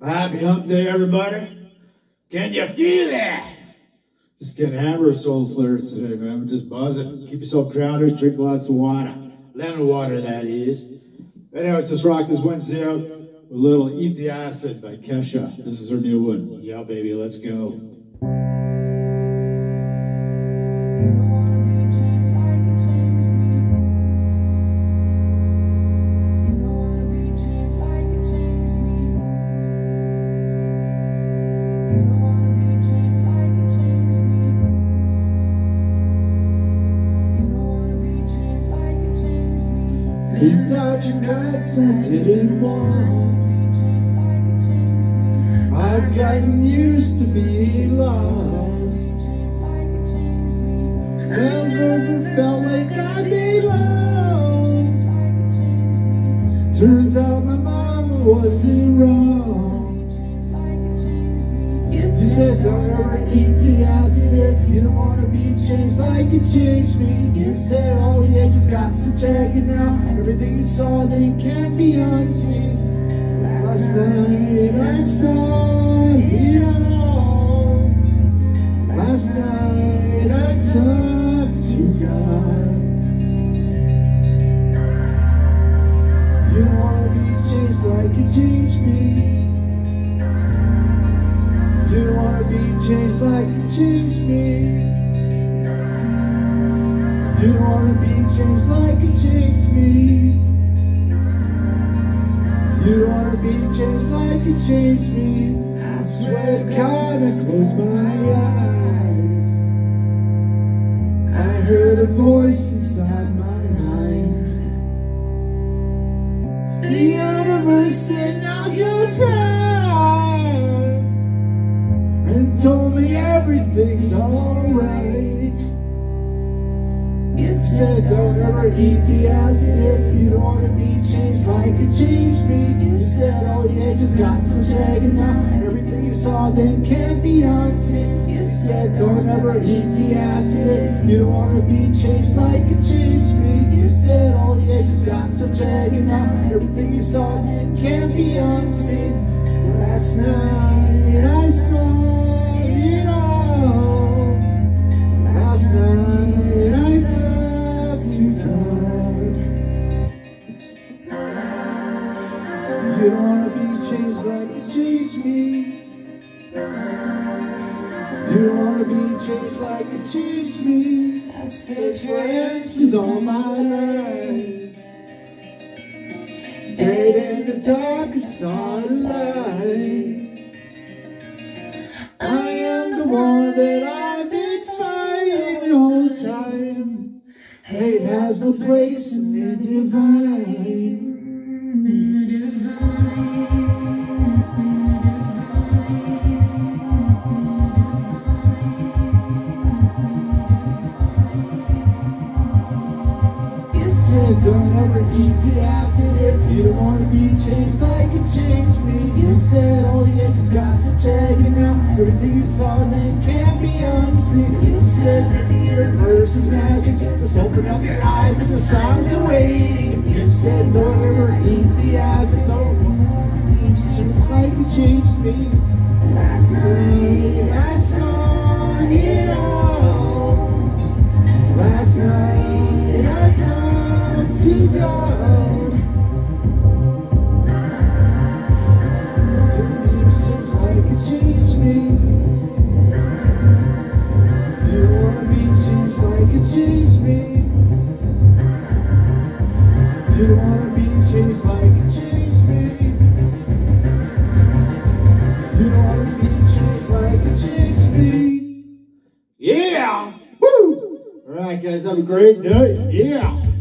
Happy hump day, everybody. Can you feel it? Just getting hammered with soul flares today, man. We're just buzzing. Keep yourself grounded. Drink lots of water. Lemon water, that is. Anyway, let's just rock this Wednesday out with a little Eat the Acid by Kesha. This is her new one. Yeah, baby, let's go. Picked out your cards I didn't want. I've gotten used to being lost. Never felt like I belonged. Turns out my mama wasn't wrong. You said don't ever eat the acid if you don't want to be changed like it changed me. You said all the edges got some tagging now. Everything you saw then can't be unseen. Last night I saw it all. Last night I talked to God. You don't want to be changed like it changed me. You don't want to be changed like it changed me. You don't want to be changed like it changed me. You don't want to be changed like it changed me. I swear to God, I close my eyes. I heard a voice inside my mind. The universe said, now's your time, and told me everything's alright. You said don't ever eat the acid if you don't want to be changed like it changed me. You said all the edges got some tagging now. Everything you saw then can't be unseen. You said don't ever eat the acid if you don't want to be changed like it changed me. You said all the edges got some tagging now. Everything you saw then can't be unseen. Last night I saw it all. Last night I talked to God. You don't want to be changed like it changed me. You don't want to be changed like it changed me. I search for answers all my life. Dead in the dark, I saw a light. I am the one that I've been fighting all the time. Hate has no place in the divine. Don't ever eat the acid if you don't want to be changed like it changed me. You said all the edges got some tagging now. Everything you saw then can't be unseen. You said that the universe is magic. Just open up your eyes and the signs are waiting. You said don't ever eat the acid. Don't want to be changed like it changed me. Last night I saw it all. Last night I talked to God. It just like it changed me. You don't want to be changed like it changed me. You don't want to be changed like it changed me. You don't want to be changed like it changed me. Yeah! Woo! All right, guys, have a great night. Yeah!